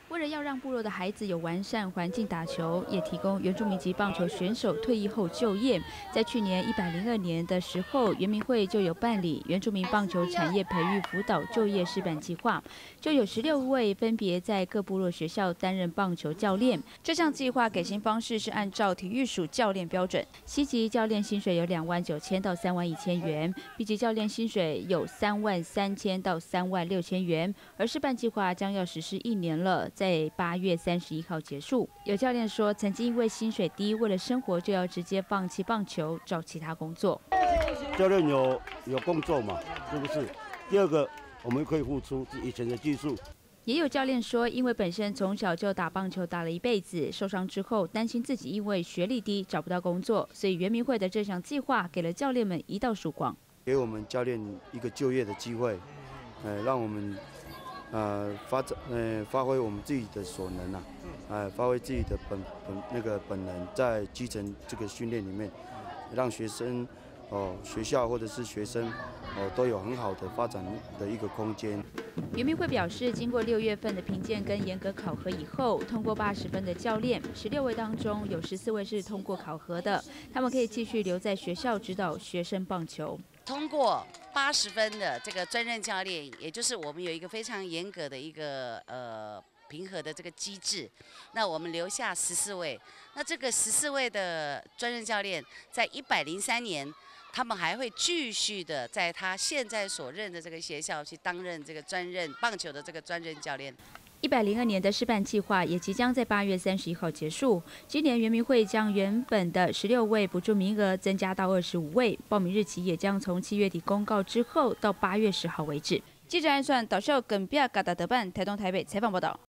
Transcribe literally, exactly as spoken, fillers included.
为了要让部落的孩子有完善环境打球，也提供原住民籍棒球选手退役后就业，在去年一百零二年的时候，原民会就有办理原住民棒球产业培育辅导就业示范计划，就有十六位分别在各部落学校担任棒球教练。这项计划给薪方式是按照体育署教练标准，C级教练薪水有两万九千到三万一千元 ，B 级教练薪水有三万三千到三万六千元，而示范计划将要实施一年了。 在八月三十一号结束。有教练说，曾经因为薪水低，为了生活就要直接放弃棒球，找其他工作。 教练有有工作嘛，是不是？第二个，我们可以付出以前的技术。 也有教练说，因为本身从小就打棒球打了一辈子，受伤之后担心自己因为学历低找不到工作，所以原民会的这项计划给了教练们一道曙光， 给我们教练一个就业的机会，呃，让我们。 呃，发展呃，发挥我们自己的所能啊，呃，发挥自己的本本那个本能，在基层这个训练里面，让学生哦、呃，学校或者是学生哦、呃，都有很好的发展的一个空间。 原民会表示，经过六月份的评鉴跟严格考核以后，通过八十分的教练，十六位当中有十四位是通过考核的，他们可以继续留在学校指导学生棒球。 通过八十分的这个专任教练，也就是我们有一个非常严格的一个呃评核的这个机制。那我们留下十四位，那这个十四位的专任教练，在一百零三年，他们还会继续的在他现在所任的这个学校去担任这个专任棒球的这个专任教练。 一百零二年的示范计划也即将在八月三十一号结束。今年原民会将原本的十六位补助名额增加到二十五位，报名日期也将从七月底公告之后到八月十号为止。记者按算导秀耿比亚嘎达德办台东台北采访报道。